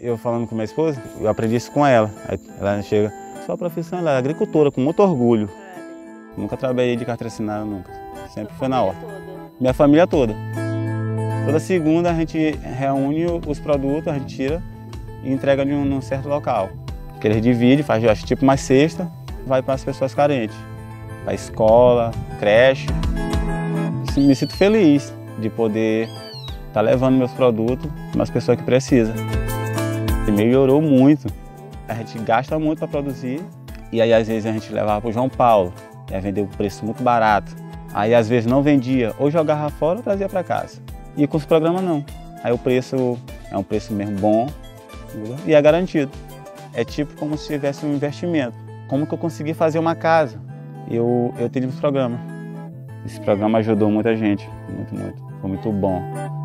Eu falando com minha esposa, eu aprendi isso com ela. Aí ela chega, sua profissão ela é agricultora, com muito orgulho. Nunca trabalhei de carteira assinada, nunca. Sempre foi na horta. Minha família toda. Toda segunda a gente reúne os produtos, a gente tira e entrega num certo local. Que eles dividem, faz acho, tipo uma cesta, vai para as pessoas carentes. Para a escola, creche. Me sinto feliz de poder estar levando meus produtos para as pessoas que precisam. E melhorou muito. A gente gasta muito para produzir e aí às vezes a gente levava para o João Paulo, ia vender um preço muito barato. Aí às vezes não vendia, ou jogava fora ou trazia para casa. E com os programas não. Aí o preço é um preço mesmo bom, entendeu? E é garantido. É tipo como se tivesse um investimento. Como que eu consegui fazer uma casa? Eu tive esse programa. Esse programa ajudou muita gente, muito, muito. Foi muito bom.